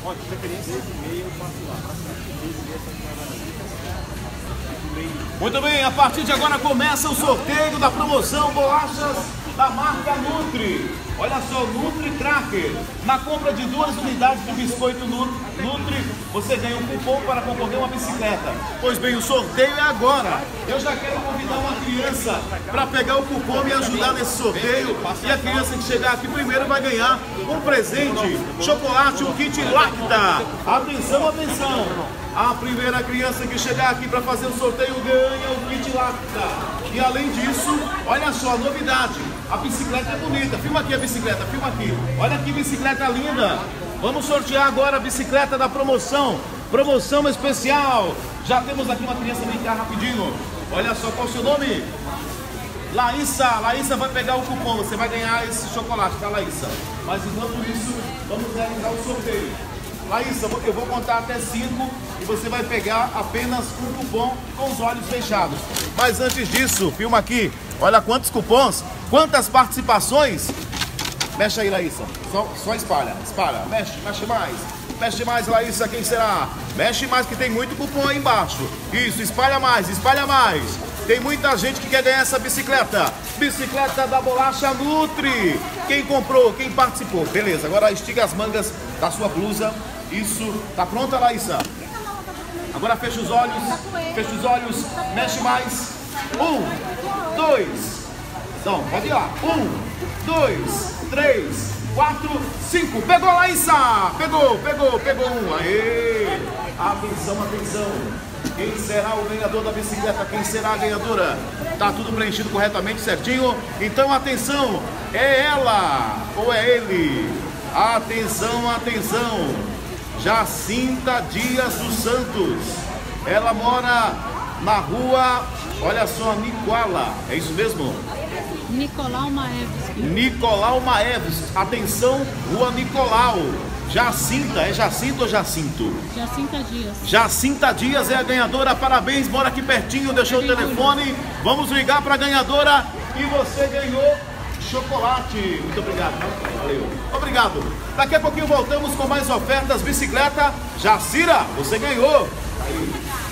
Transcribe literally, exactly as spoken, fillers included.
Ó, de preferência de meia eu passo lá. Muito bem, a partir de agora começa o sorteio da promoção Bolachas da marca Nutri. Olha só, Nutri Cracker. Na compra de duas unidades de biscoito Nutri, você ganha um cupom para concorrer a uma bicicleta. Pois bem, o sorteio é agora. Eu já quero convidar uma criança para pegar o cupom e ajudar nesse sorteio. E a criança que chegar aqui primeiro vai ganhar um presente, chocolate, um kit Lacta. Atenção, atenção. A primeira criança que chegar aqui para fazer o sorteio ganha o kit Lacta. E além disso, olha só a novidade. A bicicleta é bonita. Filma aqui a bicicleta, filma aqui. Olha que bicicleta linda. Vamos sortear agora a bicicleta da promoção. Promoção especial. Já temos aqui uma criança, vem cá rapidinho. Olha só, qual é o seu nome? Laísa. Laísa vai pegar o cupom. Você vai ganhar esse chocolate, tá, Laísa? Mas enquanto isso, vamos realizar o sorteio. Laísa, eu vou contar até cinco e você vai pegar apenas um cupom com os olhos fechados. Mas antes disso, filma aqui. Olha quantos cupons, quantas participações. Mexe aí, Laísa. Só, só espalha, espalha. Mexe, mexe mais. Mexe mais, Laísa, quem será? Mexe mais que tem muito cupom aí embaixo. Isso, espalha mais, espalha mais. Tem muita gente que quer ganhar essa bicicleta. Bicicleta da Bolacha Nutri. Quem comprou, quem participou. Beleza, agora estiga as mangas da sua blusa. Isso, tá pronta, Laísa? Agora fecha os olhos, fecha os olhos, mexe mais. Um, dois, então, pode ir lá. Um, dois, três, quatro, cinco. Pegou, Laísa! Pegou, pegou, pegou um. Aê! Atenção, atenção. Quem será o ganhador da bicicleta? Quem será a ganhadora? Tá tudo preenchido corretamente, certinho? Então, atenção, é ela ou é ele? Atenção, atenção. Jacinta Dias dos Santos. Ela mora na rua, olha só, Nicola. É isso mesmo? Nicolau Maeves. Nicolau Maeves. Atenção, rua Nicolau. Jacinta, é Jacinta ou Jacinto? Jacinta Dias. Jacinta Dias é a ganhadora, parabéns, mora aqui pertinho, deixou o telefone. Vamos ligar para a ganhadora e você ganhou chocolate. Muito obrigado. Valeu. Obrigado. Daqui a pouquinho voltamos com mais ofertas. Bicicleta Jacira, você ganhou. Aí.